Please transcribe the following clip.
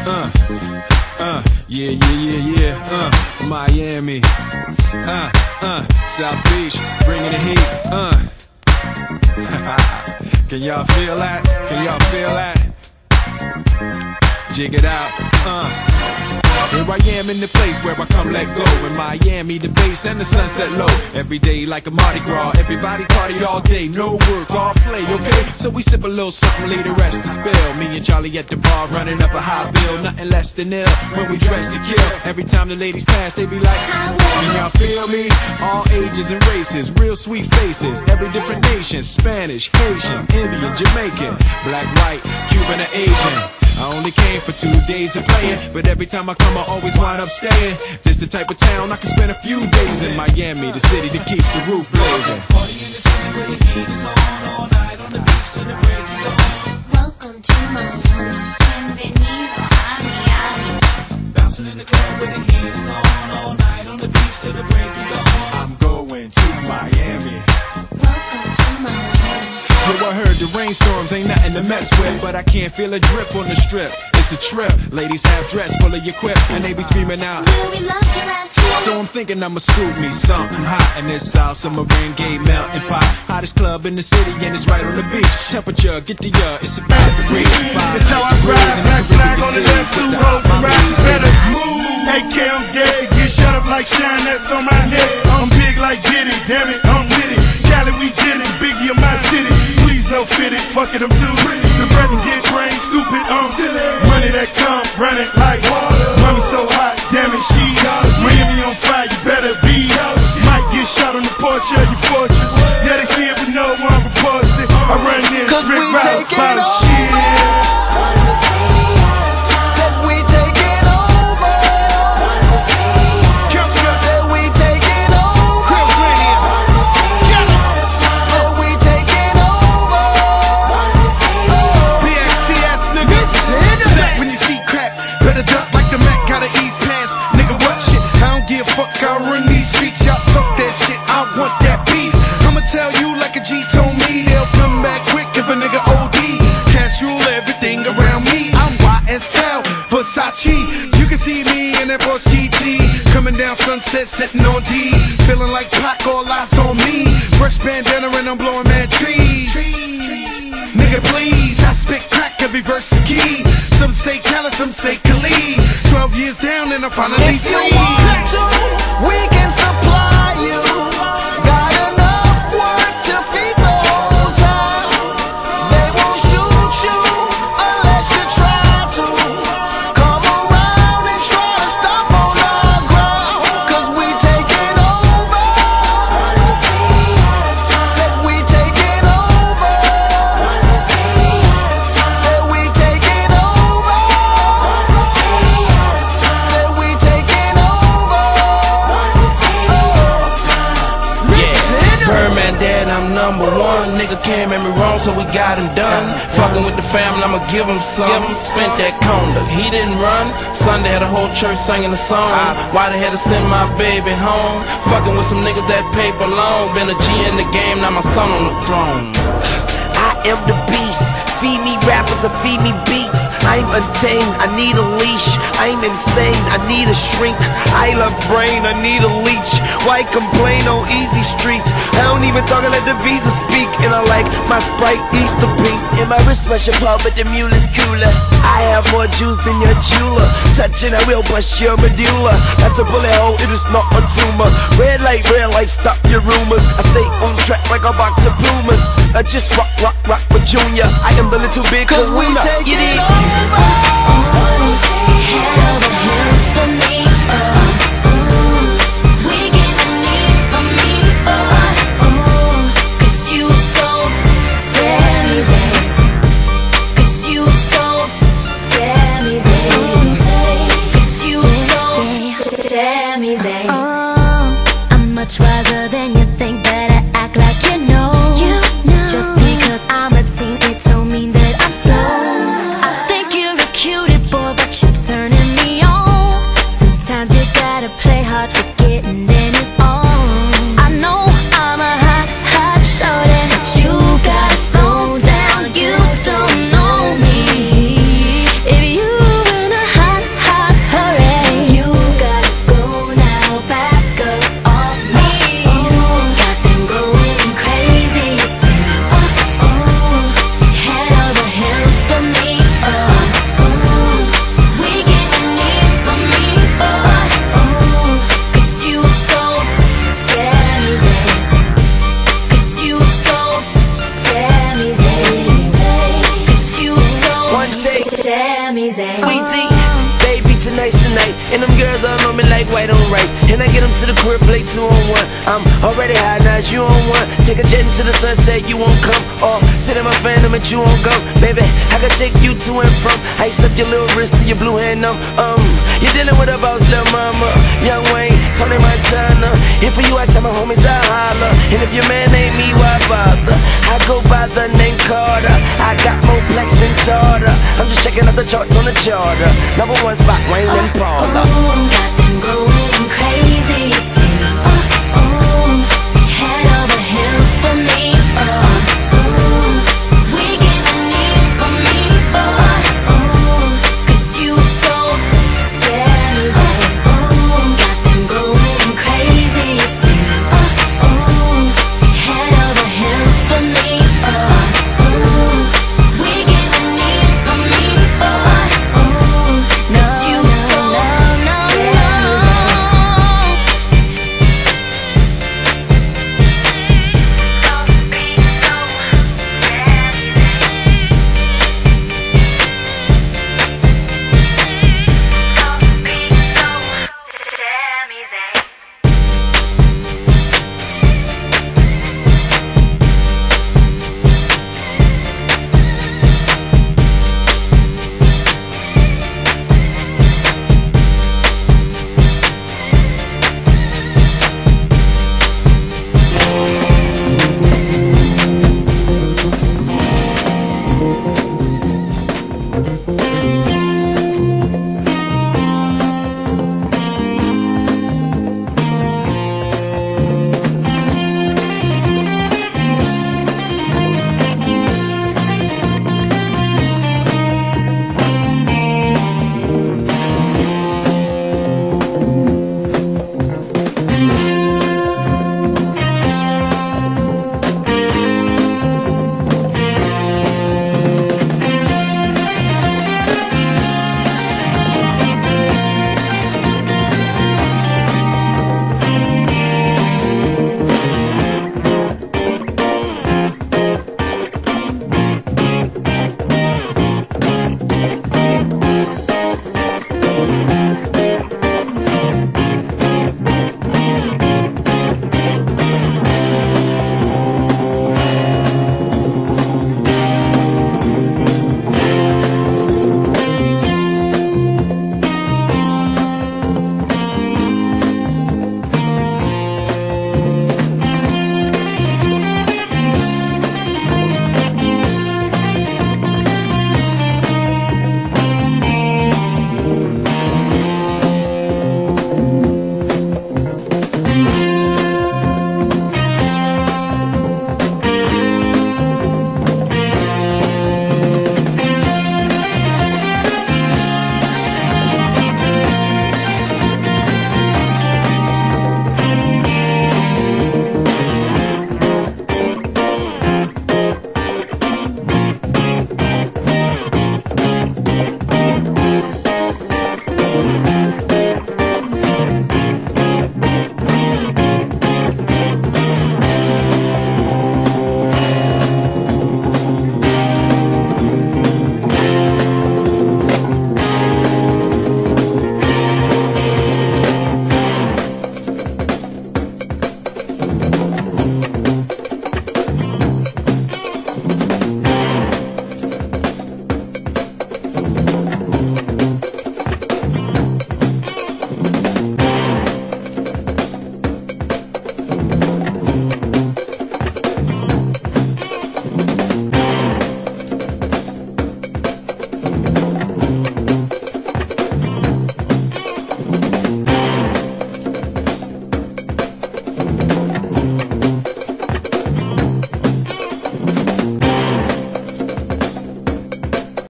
Yeah. Miami. South Beach, bringing the heat. Can y'all feel that? Can y'all feel that? Jig it out. Here I am in the place where I come let go. In Miami, the bass and the sunset low. Every day like a Mardi Gras. Everybody party all day, no work, all play, okay? So we sip a little something, lay the rest to spill. Me and Charlie at the bar running up a high bill. Nothing less than ill when we dress to kill. Every time the ladies pass, they be like, can y'all feel me? All ages and races, real sweet faces. Every different nation, Spanish, Haitian, Indian, Jamaican, black, white, Cuban, or Asian. I only came for 2 days of playing, but every time I come I always wind up staying. This the type of town I can spend a few days in. Miami, the city that keeps the roof blazing. Party in the city where the heat is on, all night on the beach till the break of dawn. Welcome to Miami, bienvenido a Miami. Bouncing in the club where the heat is on, all night on the beach till the break of dawn. I'm going to Miami. Welcome to Miami. Yo, I heard the rainstorms ain't nothing to mess with, but I can't feel a drip on the strip. It's a trip. Ladies have dress full of your quip, and they be screaming out, We loved your ass here. so I'm thinking I'ma scoop me something hot in this South Submarine Gay melting pot. Hottest club in the city, and it's right on the beach. Temperature, get the it's about to reach 5. It's how I ride, black flag on the left, 2 rows and ride, you better move. Hey, I'm dead, get shut up like Shine, that's on my neck. I'm big like Diddy, damn it, I'm with it. Cali, we did it, Biggie of my city. Please no fit it, fuck it, I'm too pretty. The bread and get brain, stupid, silly. Money that come, run it like water. Mommy so hot, damn it, she Miami on fire, you better be. Might get shot on the porch of your fortress. Yeah, they see it, but no one reports it. I run this, Rick Rouse, about shit. Tell you like a G told me, they'll come back quick if a nigga OD. Cash rule everything around me. I'm YSL, Versace. You can see me in that Porsche GT, coming down Sunset, sitting on D, feeling like Pac, all eyes on me. Fresh bandana and I'm blowing mad trees. Nigga please, I spit crack every verse a key. Some say Cali, some say Khalid. 12 years down and I'm finally free. If you want to, we can supply you. #1, nigga can't make me wrong, so we got him done. Fucking with the family, I'ma give him some. Spent that conda, he didn't run. Sunday had a whole church singing a song. Why they had to send my baby home? Fucking with some niggas that paper long. Been a G in the game, now my son on the throne. I am the beast. Feed me rappers or feed me beats. I'm untamed, I need a leash. I'm insane, I need a shrink. I love brain, I need a leech. Why complain on easy streets? I don't even talk, I let the visa speak. And I like my Sprite Easter pink. And my wristwatch apart, but the mule is cooler. I have more juice than your jeweler. Touching, I will bust your medulla. That's a bullet hole, it is not a tumor. Red light, stop your rumors. I stay on track like a box of Pumas. I just rock with Junior. I am the little big Cause we take it over. Held hands for me. We getting knees for me. Cause you so damn easy. Cause you so damn easy. Cause you so damn easy. I'm much wiser than you think. Better act like you know. Just because I'm a teen, it don't mean that I'm slow. Sami Zayn. Weezy, baby, tonight's the night. And them girls all on me like white on rice. And I get them to the crib, play 2 on 1. I'm already high, now it's you on 1. Take a jet into the sunset, you won't come. Or sit in my phantom and you won't go. Baby, I can take you to and from. Ice up your little wrist to your blue hand numb. You're dealing with a boss, little mama. Young Wayne, Tony Montana. Here for you, I tell my homies I holler. And if your man ain't me, why bother? I go by the name Carter. I got more plaques than Tartar. I'm just checking out the charts on the charter. Number 1 spot, Wayne and Paula. Got them going crazy. Sing, head over heels for me. We giving these for me. 'Cause you so Sami Zayn. Got them going crazy. Sing, head over heels for me. We giving these for me. 'Cause you so We'll be right back.